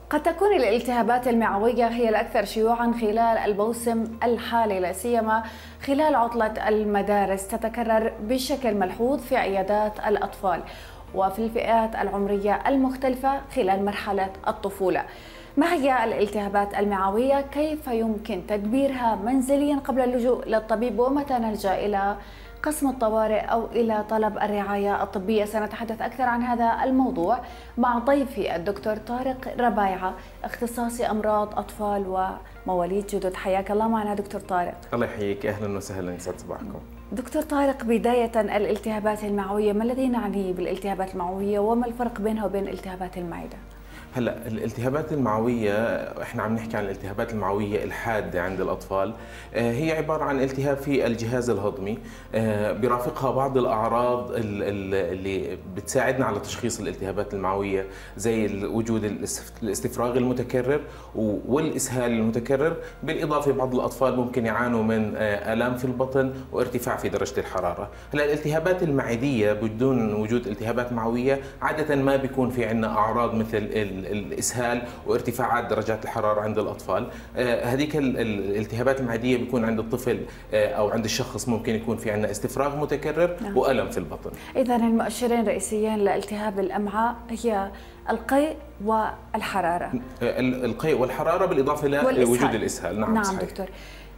قد تكون الالتهابات المعوية هي الأكثر شيوعاً خلال الموسم الحالي، لا سيما خلال عطلة المدارس. تتكرر بشكل ملحوظ في عيادات الأطفال وفي الفئات العمرية المختلفة خلال مرحلة الطفولة. ما هي الالتهابات المعوية؟ كيف يمكن تدبيرها منزلياً قبل اللجوء للطبيب؟ ومتى نلجأ إلى قسم الطوارئ أو إلى طلب الرعاية الطبية؟ سنتحدث أكثر عن هذا الموضوع مع ضيفي الدكتور طارق ربايعة، اختصاصي أمراض أطفال ومواليد جدد. حياك الله معنا دكتور طارق. الله يحييك، أهلا وسهلا، يسعد صباحكم. دكتور طارق، بداية الالتهابات المعوية، ما الذي نعنيه بالالتهابات المعوية وما الفرق بينها وبين التهابات المعدة؟ هلا الالتهابات المعوية، احنا عم نحكي عن الالتهابات المعوية الحادة عند الأطفال. هي عبارة عن التهاب في الجهاز الهضمي، برافقها بعض الأعراض اللي بتساعدنا على تشخيص الالتهابات المعوية، زي وجود الاستفراغ المتكرر والإسهال المتكرر، بالإضافة بعض الأطفال ممكن يعانوا من آلام في البطن وارتفاع في درجة الحرارة. هلا الالتهابات المعدية بدون وجود التهابات معوية عادة ما بيكون في عندنا أعراض مثل الإسهال وارتفاعات درجات الحرارة عند الأطفال. هذيك الالتهابات المعدية بيكون عند الطفل أو عند الشخص ممكن يكون في عندنا استفراغ متكرر وألم في البطن. إذن المؤشرين الرئيسيين لالتهاب الأمعاء هي القيء والحرارة. القيء والحرارة بالإضافة لوجود الإسهال. نعم صحيح. دكتور،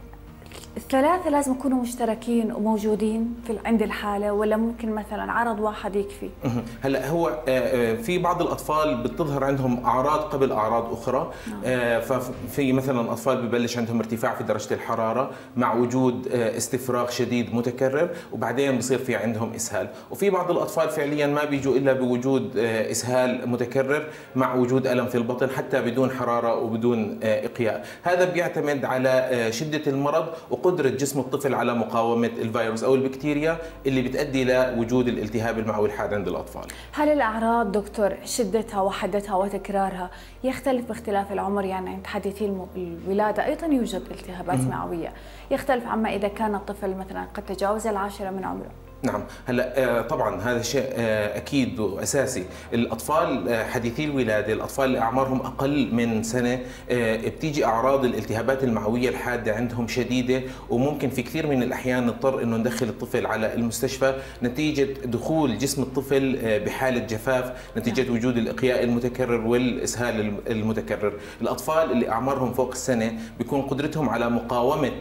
الثلاثة لازم يكونوا مشتركين وموجودين عند الحالة، ولا ممكن مثلا عرض واحد يكفي؟ هلا هو في بعض الأطفال بتظهر عندهم أعراض قبل أعراض أخرى. ففي مثلا أطفال ببلش عندهم ارتفاع في درجة الحرارة مع وجود استفراغ شديد متكرر، وبعدين بصير في عندهم إسهال. وفي بعض الأطفال فعليا ما بيجوا إلا بوجود إسهال متكرر مع وجود ألم في البطن، حتى بدون حرارة وبدون إقياء. هذا بيعتمد على شدة المرض وقدرة جسم الطفل على مقاومة الفيروس أو البكتيريا اللي بتؤدي لوجود الالتهاب المعوي الحاد عند الأطفال. هل الأعراض دكتور شدتها وحدتها وتكرارها يختلف باختلاف العمر؟ يعني عند حديثي الولادة أيضا يوجد التهابات معوية، يختلف عما إذا كان الطفل مثلا قد تجاوز العاشرة من عمره. نعم، هلا طبعا هذا شيء اكيد واساسي. الاطفال حديثي الولاده، الاطفال اللي اعمارهم اقل من سنه، بتيجي اعراض الالتهابات المعويه الحاده عندهم شديده، وممكن في كثير من الاحيان نضطر انه ندخل الطفل على المستشفى نتيجه دخول جسم الطفل بحاله جفاف نتيجه وجود الاقياء المتكرر والاسهال المتكرر. الاطفال اللي اعمارهم فوق السنه بيكون قدرتهم على مقاومه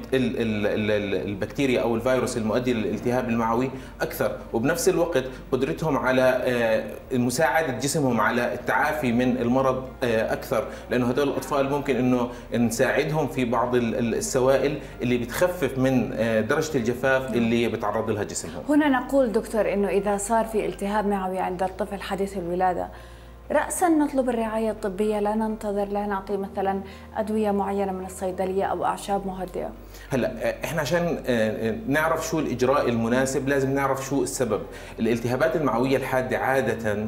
البكتيريا او الفيروس المؤدي للالتهاب المعوي أكثر، وبنفس الوقت قدرتهم على مساعدة جسمهم على التعافي من المرض أكثر، لأنه هذول الأطفال ممكن أنه نساعدهم في بعض السوائل اللي بتخفف من درجة الجفاف اللي بتعرض لها جسمهم. هنا نقول دكتور أنه إذا صار في التهاب معوي عند الطفل حديث الولادة، رأسا نطلب الرعاية الطبية، لا ننتظر، لا نعطي مثلا أدوية معينة من الصيدلية أو أعشاب مهدئة. هلا احنا عشان نعرف شو الإجراء المناسب لازم نعرف شو السبب. الالتهابات المعوية الحادة عادة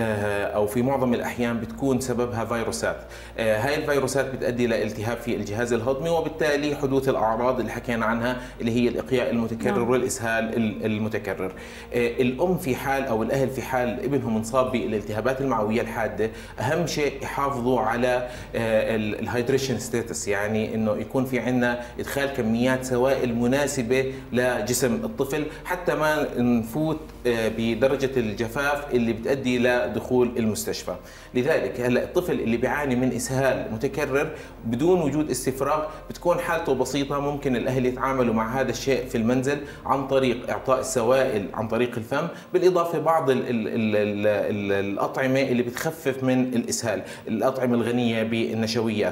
أو في معظم الأحيان بتكون سببها فيروسات. هاي الفيروسات بتؤدي إلى التهاب في الجهاز الهضمي، وبالتالي حدوث الأعراض اللي حكينا عنها اللي هي الإقياء المتكرر والإسهال المتكرر. الأم في حال أو الأهل في حال ابنهم مصاب بالالتهابات المعوية الحادة، أهم شيء يحافظوا على الهايدريشن ستاتس، يعني إنه يكون في عندنا إدخال كميات سوائل مناسبة لجسم الطفل حتى ما نفوت بدرجة الجفاف اللي بتؤدي لدخول المستشفى. لذلك هلا الطفل اللي بيعاني من إسهال متكرر بدون وجود استفراغ بتكون حالته بسيطة، ممكن الأهل يتعاملوا مع هذا الشيء في المنزل عن طريق إعطاء السوائل عن طريق الفم، بالإضافة بعض الأطعمة اللي بتخفف من الإسهال، الأطعمة الغنية بالنشويات.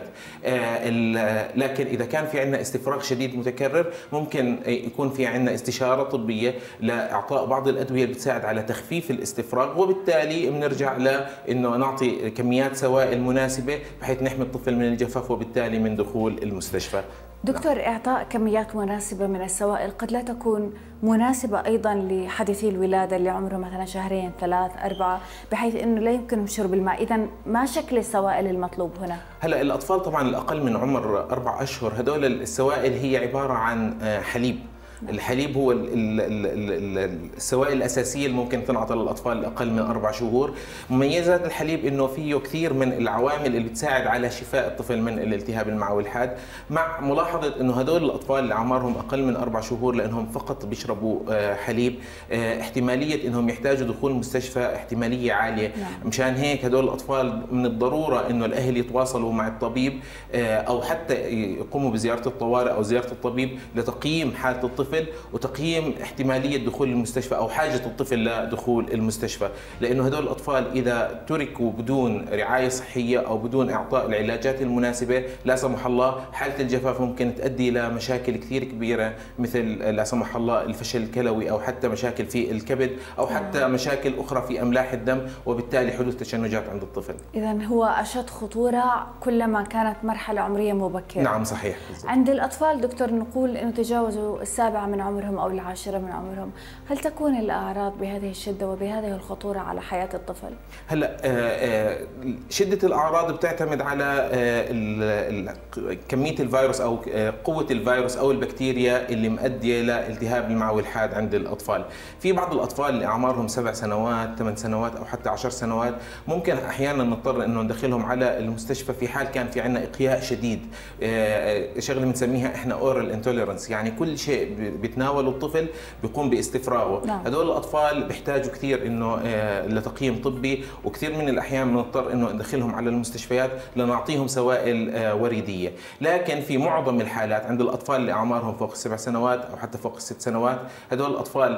لكن إذا كان في عندنا استفراغ شديد متكرر ممكن يكون في عندنا استشارة طبية لإعطاء بعض الأدوية اللي بتساعد على تخفيف الاستفراغ، وبالتالي بنرجع لإنه نعطي كميات سوائل مناسبة بحيث نحمي الطفل من الجفاف وبالتالي من دخول المستشفى. دكتور، إعطاء كميات مناسبة من السوائل قد لا تكون مناسبة أيضا لحديثي الولادة اللي عمره مثلا شهرين 3 4، بحيث أنه لا يمكنهم شرب الماء. إذا ما شكل السوائل المطلوب هنا؟ هلا الأطفال طبعا الأقل من عمر 4 أشهر هدول السوائل هي عبارة عن حليب، الحليب هو السوائل الأساسية اللي ممكن تنعطى للأطفال أقل من 4 شهور. مميزات الحليب إنه فيه كثير من العوامل اللي بتساعد على شفاء الطفل من الالتهاب المعوي الحاد، مع ملاحظة إنه هدول الأطفال اللي أعمارهم أقل من 4 شهور لأنهم فقط بيشربوا حليب، احتمالية إنهم يحتاجوا دخول المستشفى احتمالية عالية. مشان هيك هدول الأطفال من الضرورة إنه الأهل يتواصلوا مع الطبيب أو حتى يقوموا بزيارة الطوارئ أو زيارة الطبيب لتقييم حالة الطفل وتقييم احتمالية دخول المستشفى أو حاجة الطفل لدخول المستشفى، لأنه هدول الأطفال إذا تركوا بدون رعاية صحية أو بدون إعطاء العلاجات المناسبة لا سمح الله حالة الجفاف ممكن تؤدي إلى مشاكل كثير كبيرة، مثل لا سمح الله الفشل الكلوي أو حتى مشاكل في الكبد أو حتى مشاكل أخرى في أملاح الدم، وبالتالي حدوث تشنجات عند الطفل. إذن هو أشد خطورة كلما كانت مرحلة عمرية مبكرة. نعم صحيح. بالضبط. عند الأطفال دكتور نقول إنه تجاوزوا 7 من عمرهم أو 10 من عمرهم، هل تكون الأعراض بهذه الشدة وبهذه الخطورة على حياة الطفل؟ هلا شدة الأعراض بتعتمد على كمية الفيروس أو قوة الفيروس أو البكتيريا اللي مؤدية لالتهاب المعوي الحاد عند الأطفال. في بعض الأطفال اللي أعمارهم 7 سنوات 8 سنوات أو حتى 10 سنوات ممكن أحيانا نضطر إنه ندخلهم على المستشفى في حال كان في عندنا إقياء شديد، شغله بنسميها إحنا أورال انتوليرنس، يعني كل شيء بيتناوله الطفل بيقوم باستفراغه. نعم. هدول الأطفال بيحتاجوا كثير إنه لتقييم طبي، وكثير من الأحيان بنضطر إنه ندخلهم على المستشفيات لنعطيهم سوائل وريدية. لكن في معظم الحالات عند الأطفال اللي أعمارهم فوق 7 سنوات أو حتى فوق 6 سنوات هدول الأطفال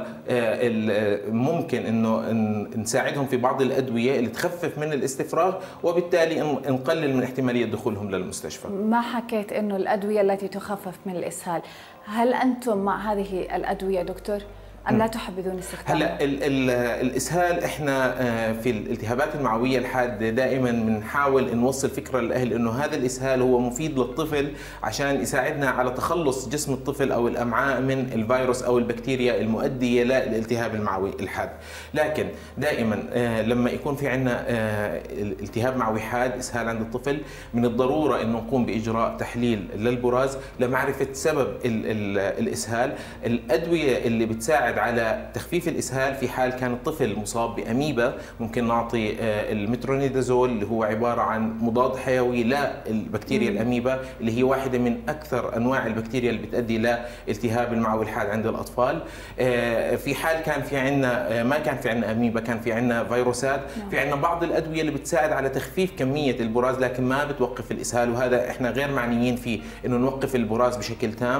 ممكن إنه نساعدهم في بعض الأدوية اللي تخفف من الاستفراغ، وبالتالي نقلل من احتمالية دخولهم للمستشفى. ما حكيت إنه الأدوية التي تخفف من الإسهال، هل أنتم مع هذه الأدوية دكتور أم لا تحبذون استخدامها؟ هلا الاسهال احنا في الالتهابات المعويه الحاده دائما بنحاول نوصل فكره للاهل انه هذا الاسهال هو مفيد للطفل عشان يساعدنا على تخلص جسم الطفل او الامعاء من الفيروس او البكتيريا المؤديه للالتهاب المعوي الحاد. لكن دائما لما يكون في عندنا التهاب معوي حاد اسهال عند الطفل من الضروره انه نقوم باجراء تحليل للبراز لمعرفه سبب الاسهال. الادويه اللي بتساعد على تخفيف الإسهال في حال كان الطفل مصاب بأميبا ممكن نعطي المترونيدازول اللي هو عبارة عن مضاد حيوي للبكتيريا الأميبا اللي هي واحدة من أكثر أنواع البكتيريا اللي بتؤدي لالتهاب المعوي الحاد عند الأطفال. في حال كان في عندنا ما كان في عندنا أميبا كان في عندنا فيروسات، في عندنا بعض الأدوية اللي بتساعد على تخفيف كمية البراز لكن ما بتوقف الإسهال، وهذا احنا غير معنيين فيه إنه نوقف البراز بشكل تام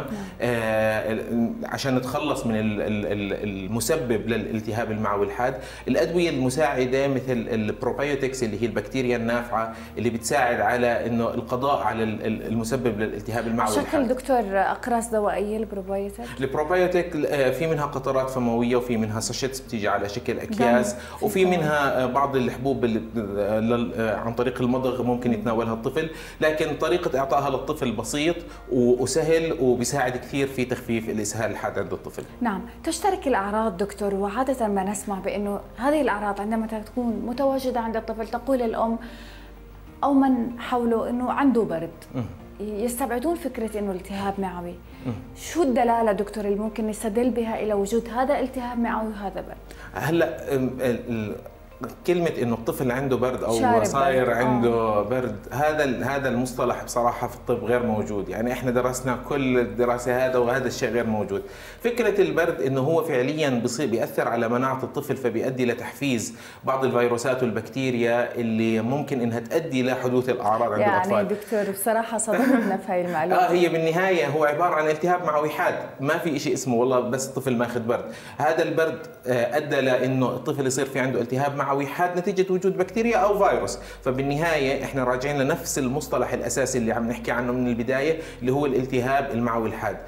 عشان نتخلص من المسبب للالتهاب المعوي الحاد. الادويه المساعده مثل البروبايوتكس اللي هي البكتيريا النافعه اللي بتساعد على انه القضاء على المسبب للالتهاب المعوي الحاد. شكل دكتور اقراص دوائيه البروبايوتك في منها قطرات فمويه وفي منها ساشيتس بتيجي على شكل اكياس، وفي منها بعض الحبوب عن طريق المضغ ممكن يتناولها الطفل، لكن طريقه اعطائها للطفل بسيط وسهل وبيساعد كثير في تخفيف الاسهال الحاد عند الطفل. نعم. تشترك الأعراض دكتور، وعادة ما نسمع بأنه هذه الأعراض عندما تكون متواجدة عند الطفل تقول الأم أو من حوله أنه عنده برد، يستبعدون فكرة أنه التهاب معوي. شو الدلالة دكتور اللي ممكن نستدل بها إلى وجود هذا التهاب معوي وهذا برد؟ هلا كلمة إنه الطفل عنده برد أو صاير عنده برد، هذا المصطلح بصراحة في الطب غير موجود، يعني إحنا درسنا كل الدراسة هذا وهذا الشيء غير موجود. فكرة البرد إنه هو فعليا بيأثر على مناعة الطفل فبيؤدي لتحفيز بعض الفيروسات والبكتيريا اللي ممكن إنها تؤدي لحدوث الأعراض عند الأطفال. يعني دكتور بصراحة صدمتنا في هاي المعلومة. هي بالنهاية هو عبارة عن التهاب معوي حاد، ما في شيء اسمه والله بس الطفل ماخذ برد. هذا البرد أدى لأنه الطفل يصير في عنده التهاب معوي حاد نتيجة وجود بكتيريا أو فيروس، فبالنهاية إحنا راجعين لنفس المصطلح الأساسي اللي عم نحكي عنه من البداية اللي هو الالتهاب المعوي الحاد.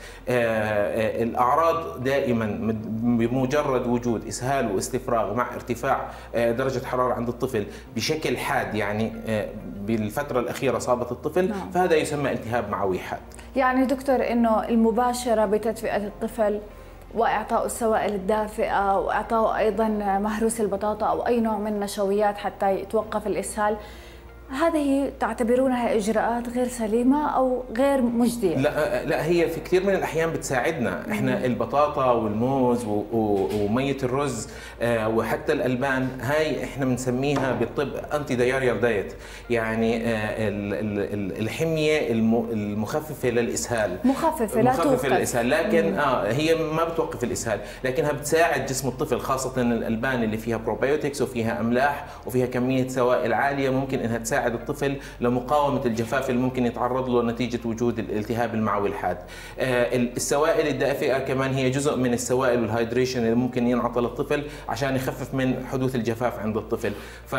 الأعراض دائما بمجرد وجود إسهال واستفراغ مع ارتفاع درجة حرارة عند الطفل بشكل حاد، يعني بالفترة الأخيرة صابت الطفل، فهذا يسمى التهاب معوي حاد. يعني دكتور إنه المباشرة بتدفئة الطفل وإعطاء السوائل الدافئة وإعطاء أيضا مهروس البطاطا أو أي نوع من النشويات حتى يتوقف الإسهال هذه تعتبرونها إجراءات غير سليمة أو غير مجدية؟ لا هي في كثير من الأحيان بتساعدنا. إحنا البطاطا والموز ومية الرز وحتى الألبان، هاي إحنا بنسميها بالطب أنتي دايريال دايت، يعني الحمية المخففة للإسهال. مخففة لا توقف للإسهال، لكن هي ما بتوقف الإسهال، لكنها بتساعد جسم الطفل، خاصة الألبان اللي فيها بروبيوتكس وفيها أملاح وفيها كمية سوائل عالية، ممكن إنها تساعد الطفل لمقاومة الجفاف اللي ممكن يتعرض له نتيجة وجود الالتهاب المعوي الحاد. السوائل الدافئة كمان هي جزء من السوائل والهايدريشن اللي ممكن ينعطى للطفل عشان يخفف من حدوث الجفاف عند الطفل.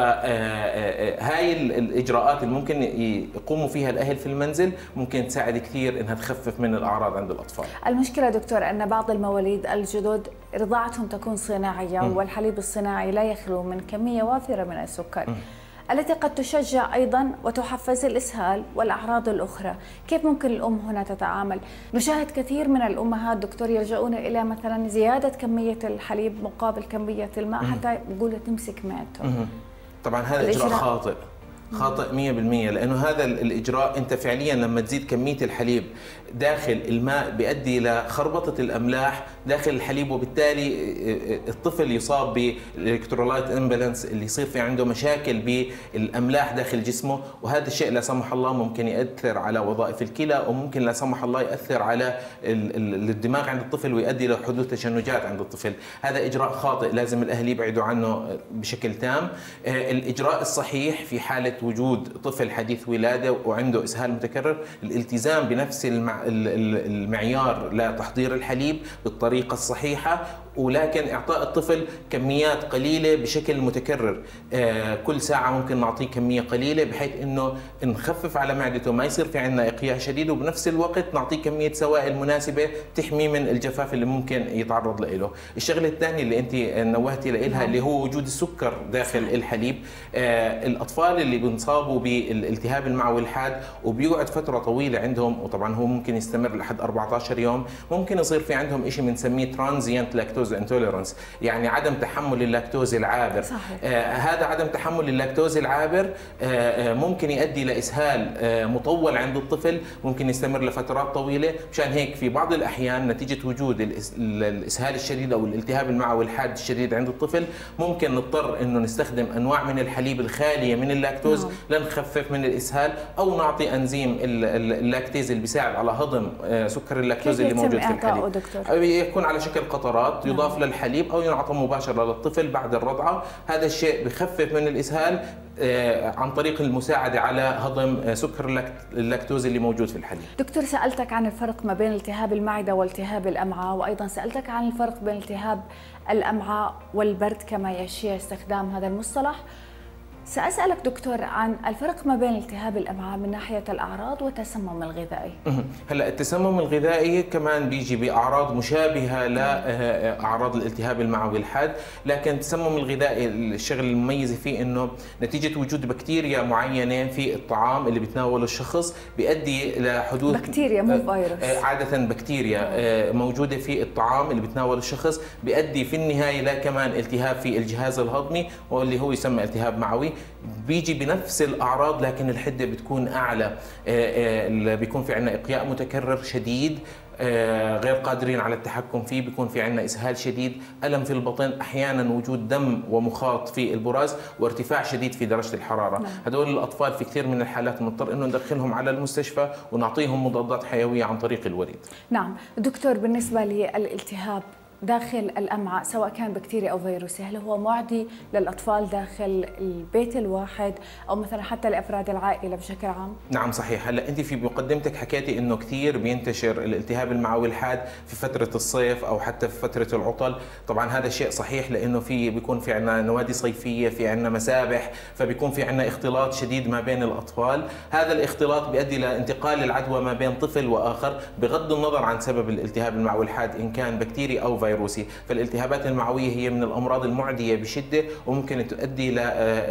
فهاي الإجراءات اللي ممكن يقوموا فيها الأهل في المنزل ممكن تساعد كثير إنها تخفف من الأعراض عند الأطفال. المشكلة دكتور أن بعض المواليد الجدد رضاعتهم تكون صناعية، والحليب الصناعي لا يخلو من كمية وافرة من السكر التي قد تشجع أيضا وتحفز الإسهال والأعراض الأخرى. كيف ممكن الأم هنا تتعامل؟ نشاهد كثير من الأمهات دكتور يلجؤون إلى مثلا زيادة كمية الحليب مقابل كمية الماء حتى يقولوا تمسك معدتهم. طبعا هذا إجراء خاطئ 100%، لأنه هذا الإجراء أنت فعليا لما تزيد كمية الحليب داخل الماء بيؤدي لخربطة الأملاح داخل الحليب، وبالتالي الطفل يصاب بالإلكترولايت امبالانس، اللي يصير في عنده مشاكل بالأملاح داخل جسمه، وهذا الشيء لا سمح الله ممكن يأثر على وظائف الكلى، وممكن لا سمح الله يأثر على الدماغ عند الطفل ويؤدي لحدوث تشنجات عند الطفل. هذا إجراء خاطئ لازم الأهل يبعدوا عنه بشكل تام. الإجراء الصحيح في حالة وجود طفل حديث ولادة وعنده إسهال متكرر، الالتزام بنفس المعيار لتحضير الحليب بالطريقة الصحيحة، ولكن إعطاء الطفل كميات قليلة بشكل متكرر. كل ساعة ممكن نعطيه كمية قليلة بحيث إنه نخفف على معدته، ما يصير في عندنا إقياء شديد، وبنفس الوقت نعطيه كمية سوائل مناسبة تحميه من الجفاف اللي ممكن يتعرض له. الشغلة الثانية اللي أنت نوهتي لها اللي هو وجود السكر داخل الحليب. الأطفال اللي بنصابوا بالالتهاب المعوي الحاد وبيقعد فترة طويلة عندهم، وطبعا هو ممكن يستمر لحد 14 يوم، ممكن يصير في عندهم شيء بنسميه ترانزيانت لاكتوز انتوليرنس، يعني عدم تحمل اللاكتوز العابر. هذا عدم تحمل اللاكتوز العابر ممكن يؤدي لإسهال مطول عند الطفل، ممكن يستمر لفترات طويلة. مشان هيك في بعض الأحيان نتيجة وجود الإسهال الشديد أو الالتهاب المعوي الحاد الشديد عند الطفل ممكن نضطر إنه نستخدم أنواع من الحليب الخالية من اللاكتوز لنخفف من الإسهال، أو نعطي أنزيم اللاكتيز اللي بيساعد على هضم سكر اللاكتوز اللي موجود في الحليب. يكون على شكل قطرات يضاف للحليب أو ينعطى مباشرة للطفل بعد الرضعة. هذا الشيء بخفف من الإسهال عن طريق المساعدة على هضم سكر اللاكتوز اللي موجود في الحليب. دكتور، سألتك عن الفرق ما بين التهاب المعدة والتهاب الأمعاء، وأيضا سألتك عن الفرق بين التهاب الأمعاء والبرد كما يشيع استخدام هذا المصطلح. سأسألك دكتور عن الفرق ما بين التهاب الأمعاء من ناحية الأعراض والتسمم الغذائي. هلا التسمم الغذائي كمان بيجي بأعراض مشابهة لأعراض الالتهاب المعوي الحاد، لكن التسمم الغذائي الشغل المميز فيه إنه نتيجة وجود بكتيريا معينة في الطعام اللي بتناوله الشخص بيؤدي لحدوث بكتيريا مو فيروس، عادة بكتيريا موجودة في الطعام اللي بتناوله الشخص بيؤدي في النهاية لا كمان التهاب في الجهاز الهضمي واللي هو يسمى التهاب معوي. بيجي بنفس الأعراض لكن الحدة بتكون أعلى، بيكون في عندنا إقياء متكرر شديد غير قادرين على التحكم فيه، بيكون في عندنا إسهال شديد، ألم في البطن، أحيانا وجود دم ومخاط في البراز، وارتفاع شديد في درجة الحرارة. هدول الأطفال في كثير من الحالات نضطر إنه ندخلهم على المستشفى ونعطيهم مضادات حيوية عن طريق الوريد. نعم دكتور، بالنسبة للالتهاب داخل الأمعاء سواء كان بكتيري أو فيروسي، هل هو معدي للأطفال داخل البيت الواحد أو مثلا حتى لأفراد العائلة بشكل عام؟ نعم صحيح. هلا أنت في مقدمتك حكيتي إنه كثير بينتشر الالتهاب المعوي الحاد في فترة الصيف أو حتى في فترة العطل. طبعا هذا شيء صحيح، لأنه بيكون في عندنا نوادي صيفية، في عندنا مسابح، فبيكون في عندنا اختلاط شديد ما بين الأطفال. هذا الاختلاط بيؤدي لانتقال العدوى ما بين طفل وآخر بغض النظر عن سبب الالتهاب المعوي الحاد إن كان بكتيري أو فيروسي. فالالتهابات المعوية هي من الأمراض المعدية بشدة، وممكن تؤدي إلى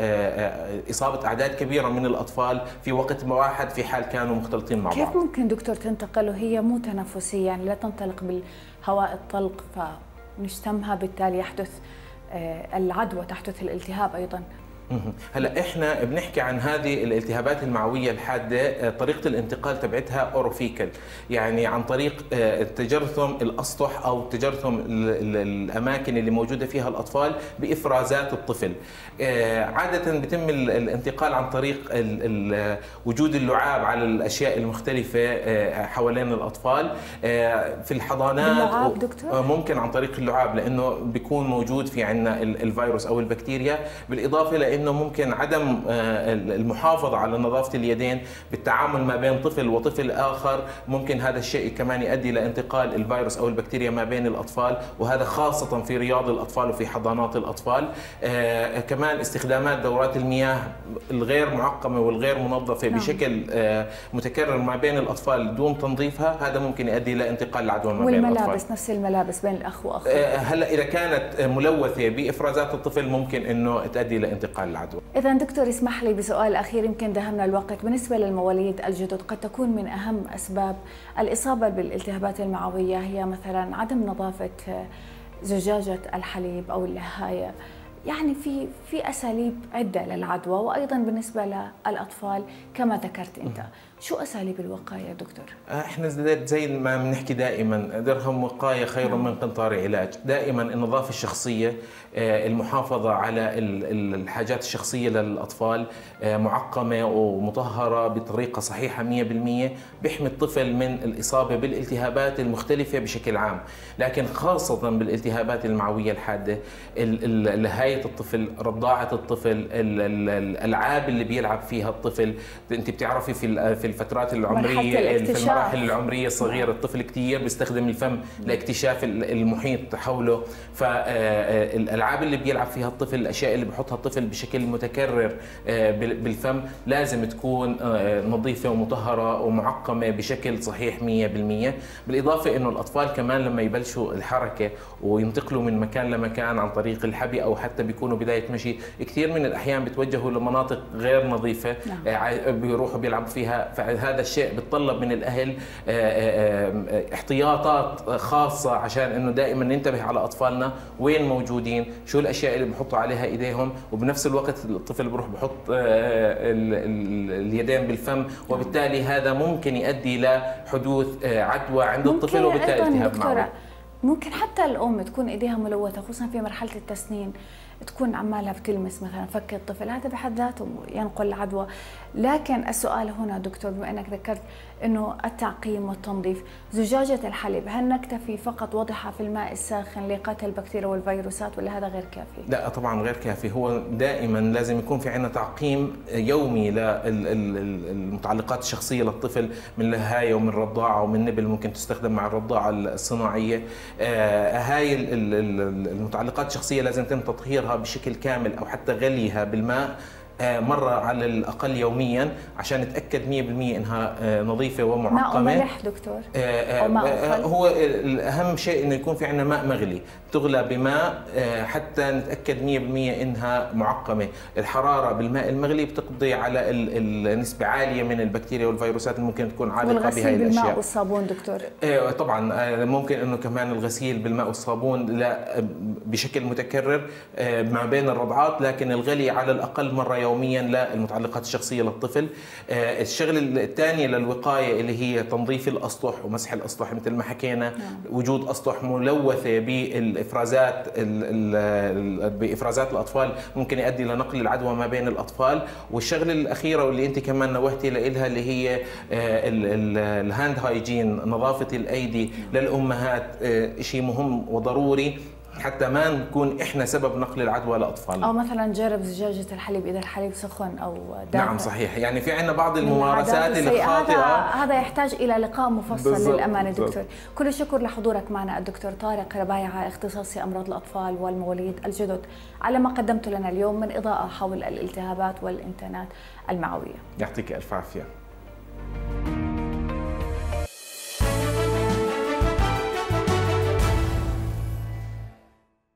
إصابة أعداد كبيرة من الأطفال في وقت واحد في حال كانوا مختلطين مع بعض. كيف ممكن دكتور تنتقل وهي مو تنفسية، يعني لا تنطلق بالهواء الطلق فنشتمها بالتالي يحدث العدوى، تحدث الالتهاب أيضا؟ هلا احنا بنحكي عن هذه الالتهابات المعويه الحاده، طريقه الانتقال تبعتها اوروفيكال، يعني عن طريق تجرثم الاسطح او تجرثم الاماكن اللي موجوده فيها الاطفال بافرازات الطفل. عاده بيتم الانتقال عن طريق وجود اللعاب على الاشياء المختلفه حوالين الاطفال. في الحضانات اللعاب دكتور؟ ممكن عن طريق اللعاب، لانه بيكون موجود في عندنا الفيروس او البكتيريا، بالاضافه لانه ممكن عدم المحافظه على نظافه اليدين بالتعامل ما بين طفل وطفل اخر، ممكن هذا الشيء كمان يؤدي لانتقال الفيروس او البكتيريا ما بين الاطفال، وهذا خاصه في رياض الاطفال وفي حضانات الاطفال. كمان استخدامات دورات المياه الغير معقمه والغير منظفه بشكل متكرر ما بين الاطفال دون تنظيفها، هذا ممكن يؤدي لانتقال العدوى ما بين الاطفال. والملابس، نفس الملابس بين الاخ واخوه. هلا اذا كانت ملوثه بافرازات الطفل ممكن انه تؤدي لانتقال العدوى. اذا دكتور اسمح لي بسؤال اخير، يمكن دهمنا الوقت. بالنسبه للمواليد الجدد قد تكون من اهم اسباب الاصابه بالالتهابات المعويه هي مثلا عدم نظافه زجاجه الحليب او اللهايه. يعني في اساليب عده للعدوى، وايضا بالنسبه للاطفال كما ذكرت انت، شو اساليب الوقايه دكتور؟ احنا زي ما بنحكي دائما، درهم وقايه خير من قنطار علاج. دائما النظافه الشخصيه، المحافظه على الحاجات الشخصيه للاطفال معقمه ومطهره بطريقه صحيحه 100%، بيحمي الطفل من الاصابه بالالتهابات المختلفه بشكل عام، لكن خاصه بالالتهابات المعويه الحاده. لهايه الطفل، رضاعه الطفل، الالعاب اللي بيلعب فيها الطفل. انت بتعرفي في الفترات العمريه، في المراحل العمريه الصغيره، الطفل كثير بيستخدم الفم لاكتشاف المحيط حوله، فالالعاب اللي بيلعب فيها الطفل، الاشياء اللي بحطها الطفل بشكل متكرر بالفم لازم تكون نظيفه ومطهره ومعقمه بشكل صحيح 100%. بالاضافه انه الاطفال كمان لما يبلشوا الحركه وينتقلوا من مكان لمكان عن طريق الحبي او حتى بيكونوا بدايه مشي، كثير من الاحيان بيتوجهوا لمناطق غير نظيفه بيروحوا بيلعبوا فيها، فهذا الشيء بيتطلب من الاهل احتياطات خاصه عشان انه دائما ننتبه على اطفالنا وين موجودين، شو الاشياء اللي بحطوا عليها ايديهم، وبنفس الوقت الطفل بروح بحط اليدين بالفم، وبالتالي هذا ممكن يؤدي لحدوث عدوى عند الطفل وبالتالي التهاب معوي. ممكن حتى الام تكون ايديها ملوثه، خصوصا في مرحله التسنين، تكون عمالها بتلمس مثلا فك الطفل، هذا بحد ذاته ينقل العدوى. لكن السؤال هنا دكتور، بما انك ذكرت انه التعقيم والتنظيف، زجاجه الحليب هل نكتفي فقط وضعها في الماء الساخن لقتل البكتيريا والفيروسات ولا هذا غير كافي؟ لا طبعا غير كافي، هو دائما لازم يكون في عندنا تعقيم يومي للمتعلقات الشخصيه للطفل، من لهايه ومن رضاعه ومن نبل ممكن تستخدم مع الرضاعه الصناعيه. هاي المتعلقات الشخصيه لازم يتم تطهيرها بشكل كامل او حتى غليها بالماء مرة على الأقل يوميا عشان نتأكد 100% إنها نظيفة ومعقمة. ماء ملح دكتور؟ أو ماء هو الأهم شيء إنه يكون في عندنا ماء مغلي، تغلى بماء حتى نتأكد 100% إنها معقمة. الحرارة بالماء المغلي بتقضي على النسبة عالية من البكتيريا والفيروسات اللي ممكن تكون عالقة بهذه الأشياء. والغسيل بالماء والصابون دكتور؟ طبعا ممكن إنه كمان الغسيل بالماء والصابون لا بشكل متكرر ما بين الرضعات، لكن الغلي على الأقل مرة يوميا للمتعلقات الشخصيه للطفل. الشغله الثانيه للوقايه اللي هي تنظيف الاسطح ومسح الاسطح مثل ما حكينا. وجود اسطح ملوثه بافرازات الاطفال ممكن يؤدي لنقل العدوى ما بين الاطفال. والشغله الاخيره واللي انت كمان نوهتي لها اللي هي الهاند هايجين، نظافه الايدي للامهات، شيء مهم وضروري حتى ما نكون احنا سبب نقل العدوى لاطفالنا. او مثلا جرب زجاجه الحليب اذا الحليب سخن او دافئ. نعم صحيح، يعني في عندنا بعض الممارسات الخاطئه. هذا يحتاج الى لقاء مفصل للامانه دكتور. كل الشكر لحضورك معنا الدكتور طارق ربايعه، اختصاصي امراض الاطفال والمواليد الجدد، على ما قدمت لنا اليوم من اضاءه حول الالتهابات والانتانات المعويه. يعطيك الف عافيه.